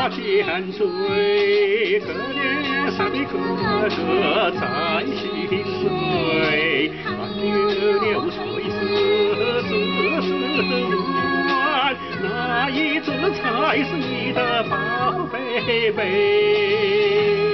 把前追，可怜山的哥哥在心碎，汗流流水丝乱，那一只才是你的宝贝贝。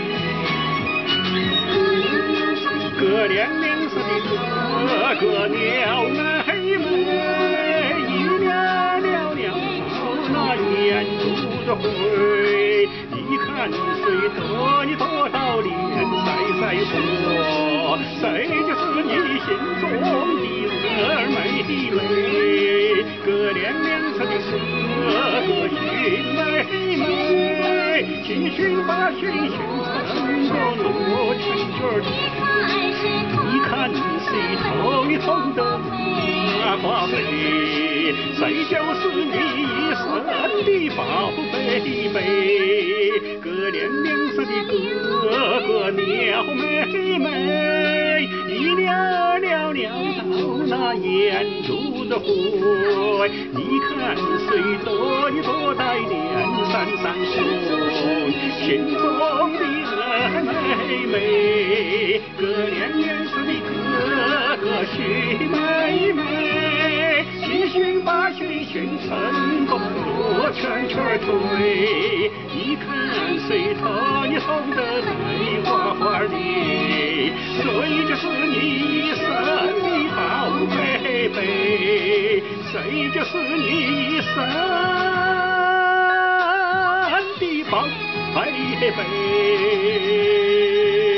可怜邻舍的哥哥鸟妹妹，一袅袅袅那眼珠的灰，一看谁得你多少脸晒火，谁就是你心中的二妹妹。可怜邻舍的哥哥寻妹妹，七寻八寻寻成个罗圈圈。你看谁头你痛的花费，谁就是你一生的宝贝贝。可怜邻舍的哥哥鸟妹妹，一袅袅袅到那眼珠的灰，你看谁得你多带脸闪闪红，心中的二妹妹。可怜邻舍的哥哥许妹妹，七寻八寻寻成功罗圈圈追，你看谁讨你送的梅花花里，谁就是你一生的宝贝贝，谁就是你一生的宝贝贝。